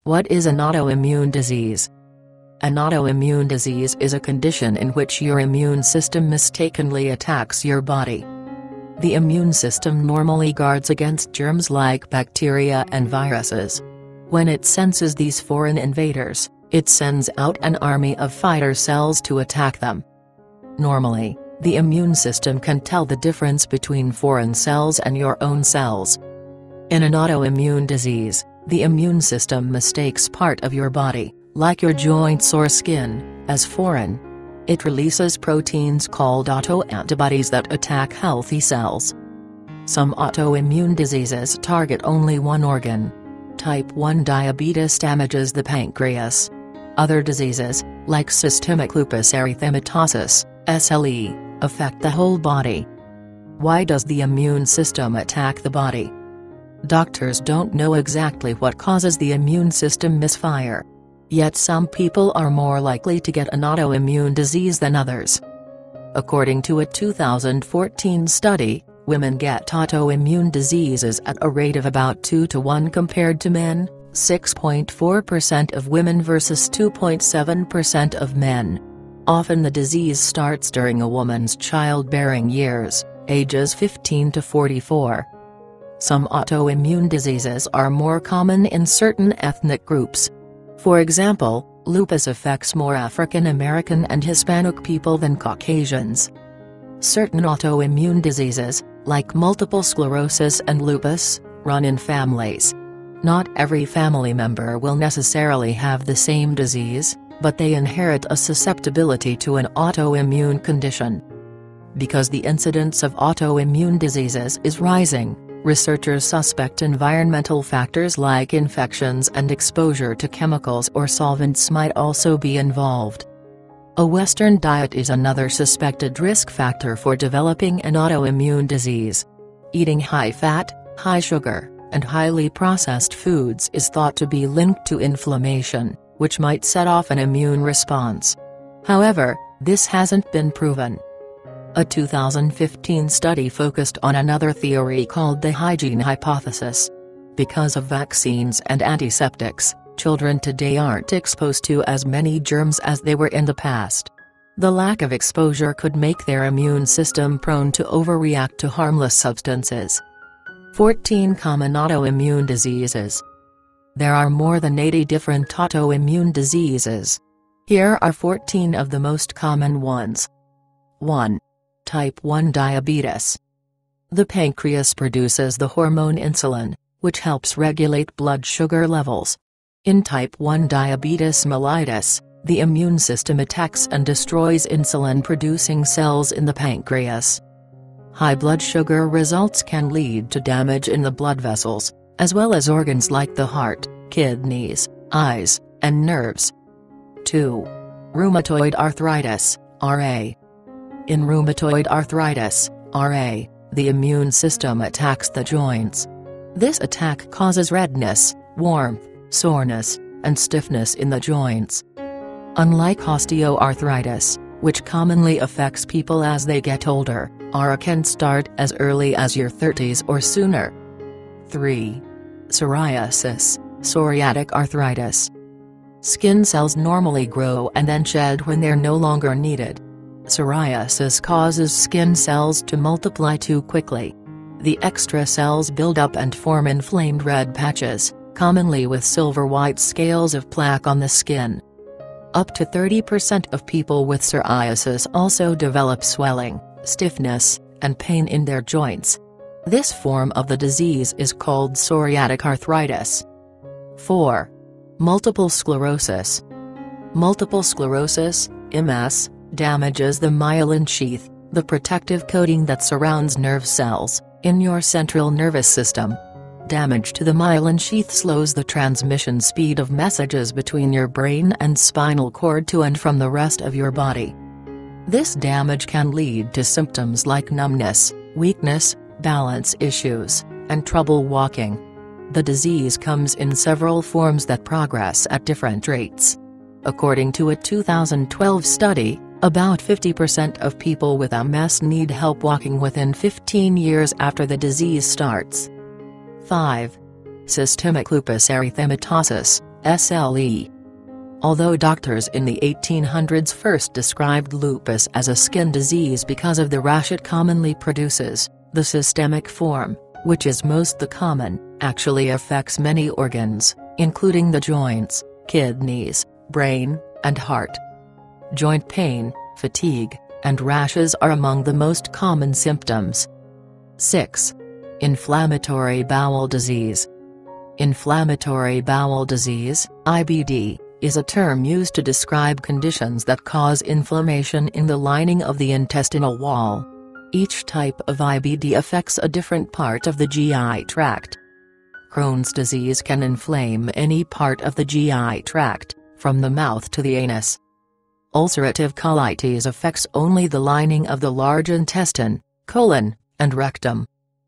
What is an autoimmune disease? An autoimmune disease is a condition in which your immune system mistakenly attacks your body. The immune system normally guards against germs like bacteria and viruses. When it senses these foreign invaders, it sends out an army of fighter cells to attack them. Normally, the immune system can tell the difference between foreign cells and your own cells. In an autoimmune disease, the immune system mistakes part of your body, like your joints or skin, as foreign. It releases proteins called autoantibodies that attack healthy cells. Some autoimmune diseases target only one organ. Type 1 diabetes damages the pancreas. Other diseases, like systemic lupus erythematosus, SLE, affect the whole body. Why does the immune system attack the body? Doctors don't know exactly what causes the immune system misfire. Yet some people are more likely to get an autoimmune disease than others. According to a 2014 study, women get autoimmune diseases at a rate of about 2 to 1 compared to men, 6.4% of women versus 2.7% of men. Often the disease starts during a woman's childbearing years, ages 15 to 44. Some autoimmune diseases are more common in certain ethnic groups. For example, lupus affects more African American and Hispanic people than Caucasians. Certain autoimmune diseases, like multiple sclerosis and lupus, run in families. Not every family member will necessarily have the same disease, but they inherit a susceptibility to an autoimmune condition. Because the incidence of autoimmune diseases is rising, researchers suspect environmental factors like infections and exposure to chemicals or solvents might also be involved. A Western diet is another suspected risk factor for developing an autoimmune disease. Eating high-fat, high-sugar, and highly processed foods is thought to be linked to inflammation, which might set off an immune response. However, this hasn't been proven. A 2015 study focused on another theory called the hygiene hypothesis. Because of vaccines and antiseptics, children today aren't exposed to as many germs as they were in the past. The lack of exposure could make their immune system prone to overreact to harmless substances. 14 common autoimmune diseases. There are more than 80 different autoimmune diseases. Here are 14 of the most common ones. 1. Type 1 diabetes. The pancreas produces the hormone insulin, which helps regulate blood sugar levels. In type 1 diabetes mellitus, the immune system attacks and destroys insulin-producing cells in the pancreas. High blood sugar results can lead to damage in the blood vessels, as well as organs like the heart, kidneys, eyes, and nerves. 2. Rheumatoid arthritis, RA. In rheumatoid arthritis, RA, the immune system attacks the joints. This attack causes redness, warmth, soreness, and stiffness in the joints. Unlike osteoarthritis, which commonly affects people as they get older, RA can start as early as your 30s or sooner. 3. Psoriasis, psoriatic arthritis. Skin cells normally grow and then shed when they're no longer needed. Psoriasis causes skin cells to multiply too quickly. The extra cells build up and form inflamed red patches, commonly with silver-white scales of plaque on the skin. Up to 30% of people with psoriasis also develop swelling, stiffness, and pain in their joints. This form of the disease is called psoriatic arthritis. 4. Multiple sclerosis. Multiple sclerosis, MS, damages the myelin sheath, the protective coating that surrounds nerve cells, in your central nervous system. Damage to the myelin sheath slows the transmission speed of messages between your brain and spinal cord to and from the rest of your body. This damage can lead to symptoms like numbness, weakness, balance issues, and trouble walking. The disease comes in several forms that progress at different rates. According to a 2012 study, about 50% of people with MS need help walking within 15 years after the disease starts. 5. Systemic lupus erythematosus, SLE. Although doctors in the 1800s first described lupus as a skin disease because of the rash it commonly produces, the systemic form, which is most the common, actually affects many organs, including the joints, kidneys, brain, and heart. Joint pain, fatigue, and rashes are among the most common symptoms. 6. Inflammatory bowel disease. Inflammatory bowel disease, IBD, is a term used to describe conditions that cause inflammation in the lining of the intestinal wall. Each type of IBD affects a different part of the GI tract. Crohn's disease can inflame any part of the GI tract, from the mouth to the anus. Ulcerative colitis affects only the lining of the large intestine, colon, and rectum.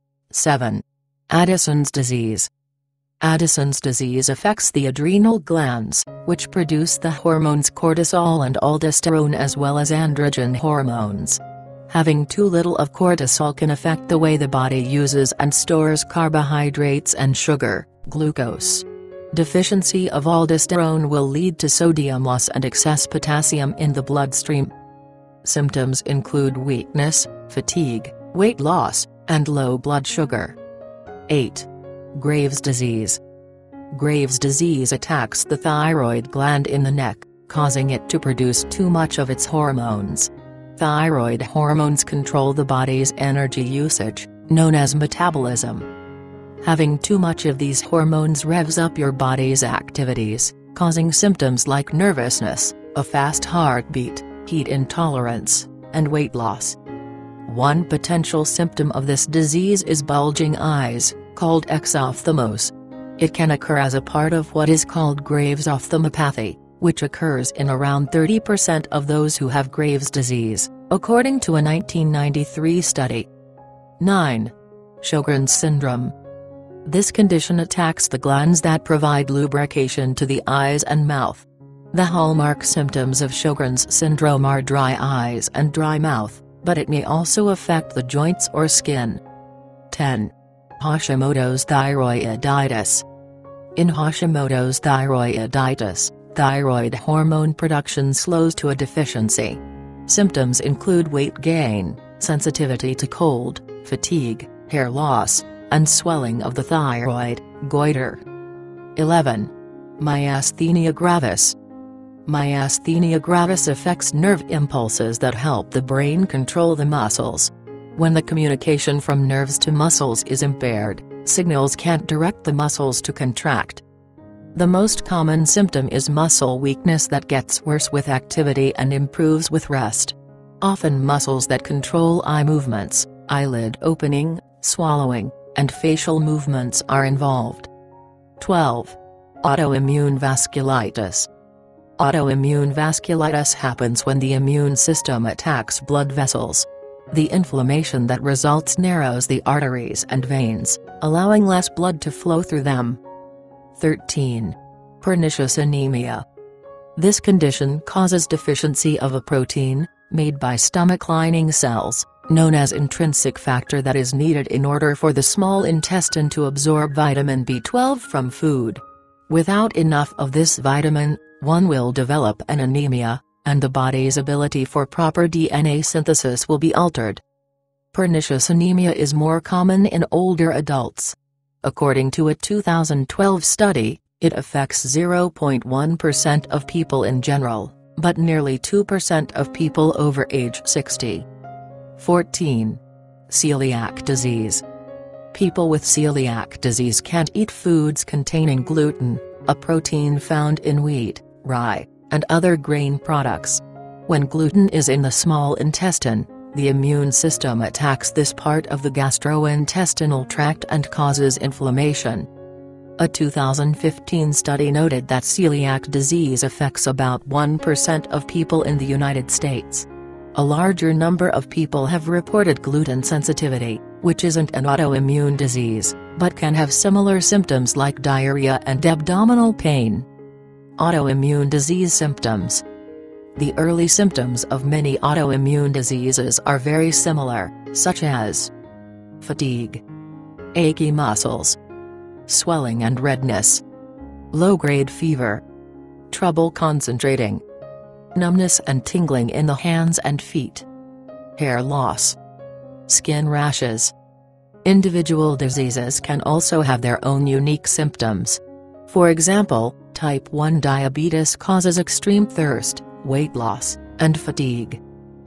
7. Addison's disease. Addison's disease affects the adrenal glands, which produce the hormones cortisol and aldosterone as well as androgen hormones. Having too little of cortisol can affect the way the body uses and stores carbohydrates and sugar, glucose. Deficiency of aldosterone will lead to sodium loss and excess potassium in the bloodstream. Symptoms include weakness, fatigue, weight loss, and low blood sugar. 8. Graves' disease. Graves' disease attacks the thyroid gland in the neck, causing it to produce too much of its hormones. Thyroid hormones control the body's energy usage, known as metabolism. Having too much of these hormones revs up your body's activities, causing symptoms like nervousness, a fast heartbeat, heat intolerance, and weight loss. One potential symptom of this disease is bulging eyes, called exophthalmos. It can occur as a part of what is called Graves' ophthalmopathy, which occurs in around 30% of those who have Graves' disease, according to a 1993 study. 9. Sjogren's syndrome. This condition attacks the glands that provide lubrication to the eyes and mouth. The hallmark symptoms of Sjogren's syndrome are dry eyes and dry mouth, but it may also affect the joints or skin. 10. Hashimoto's thyroiditis. In Hashimoto's thyroiditis, thyroid hormone production slows to a deficiency. Symptoms include weight gain, sensitivity to cold, fatigue, hair loss, and swelling of the thyroid, goiter. 11. Myasthenia gravis. Myasthenia gravis affects nerve impulses that help the brain control the muscles. When the communication from nerves to muscles is impaired, signals can't direct the muscles to contract. The most common symptom is muscle weakness that gets worse with activity and improves with rest. Often muscles that control eye movements, eyelid opening, swallowing, and facial movements are involved. 12. Autoimmune vasculitis. Autoimmune vasculitis happens when the immune system attacks blood vessels. The inflammation that results narrows the arteries and veins, allowing less blood to flow through them. 13. Pernicious anemia. This condition causes deficiency of a protein, made by stomach lining cells, known as intrinsic factor that is needed in order for the small intestine to absorb vitamin B12 from food. Without enough of this vitamin, one will develop an anemia, and the body's ability for proper DNA synthesis will be altered. Pernicious anemia is more common in older adults. According to a 2012 study, it affects 0.1% of people in general, but nearly 2% of people over age 60. 14. Celiac disease. People with celiac disease can't eat foods containing gluten, a protein found in wheat, rye, and other grain products. When gluten is in the small intestine, the immune system attacks this part of the gastrointestinal tract and causes inflammation. A 2015 study noted that celiac disease affects about 1% of people in the United States. A larger number of people have reported gluten sensitivity, which isn't an autoimmune disease, but can have similar symptoms like diarrhea and abdominal pain. Autoimmune disease symptoms. The early symptoms of many autoimmune diseases are very similar, such as fatigue, achy muscles, swelling and redness, low-grade fever, trouble concentrating, numbness and tingling in the hands and feet, hair loss, skin rashes. Individual diseases can also have their own unique symptoms. For example, type 1 diabetes causes extreme thirst, weight loss, and fatigue.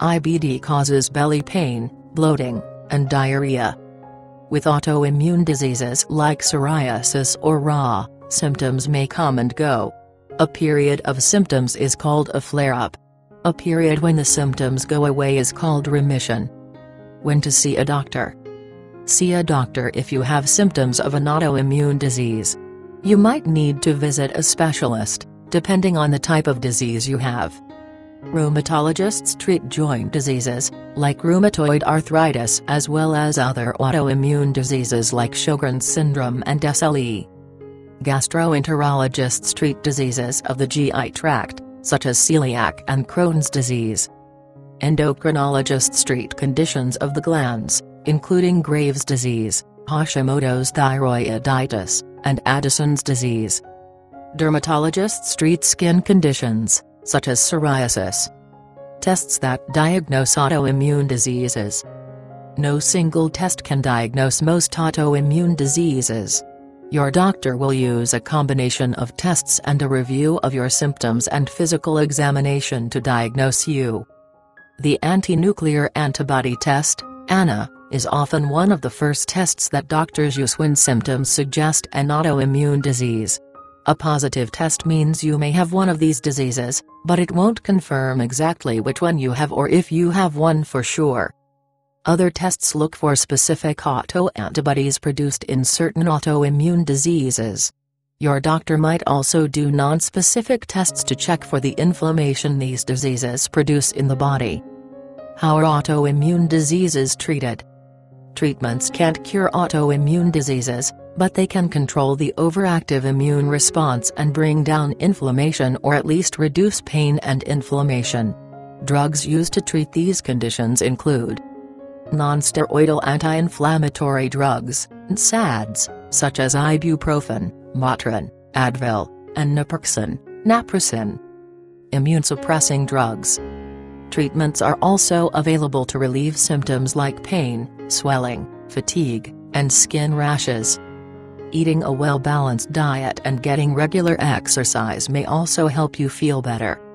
IBD causes belly pain, bloating, and diarrhea. With autoimmune diseases like psoriasis or RA, symptoms may come and go. A period of symptoms is called a flare-up. A period when the symptoms go away is called remission. When to see a doctor? See a doctor if you have symptoms of an autoimmune disease. You might need to visit a specialist, depending on the type of disease you have. Rheumatologists treat joint diseases, like rheumatoid arthritis, as well as other autoimmune diseases like Sjogren's syndrome and SLE. Gastroenterologists treat diseases of the GI tract, such as celiac and Crohn's disease. Endocrinologists treat conditions of the glands, including Graves' disease, Hashimoto's thyroiditis, and Addison's disease. Dermatologists treat skin conditions, such as psoriasis. Tests that diagnose autoimmune diseases. No single test can diagnose most autoimmune diseases. Your doctor will use a combination of tests and a review of your symptoms and physical examination to diagnose you. The anti-nuclear antibody test, ANA, is often one of the first tests that doctors use when symptoms suggest an autoimmune disease. A positive test means you may have one of these diseases, but it won't confirm exactly which one you have or if you have one for sure. Other tests look for specific autoantibodies produced in certain autoimmune diseases. Your doctor might also do non-specific tests to check for the inflammation these diseases produce in the body. How are autoimmune diseases treated? Treatments can't cure autoimmune diseases, but they can control the overactive immune response and bring down inflammation or at least reduce pain and inflammation. Drugs used to treat these conditions include non-steroidal anti-inflammatory drugs, NSAIDs, such as ibuprofen, Motrin, Advil, and naproxen. Immune-suppressing drugs. Treatments are also available to relieve symptoms like pain, swelling, fatigue, and skin rashes. Eating a well-balanced diet and getting regular exercise may also help you feel better.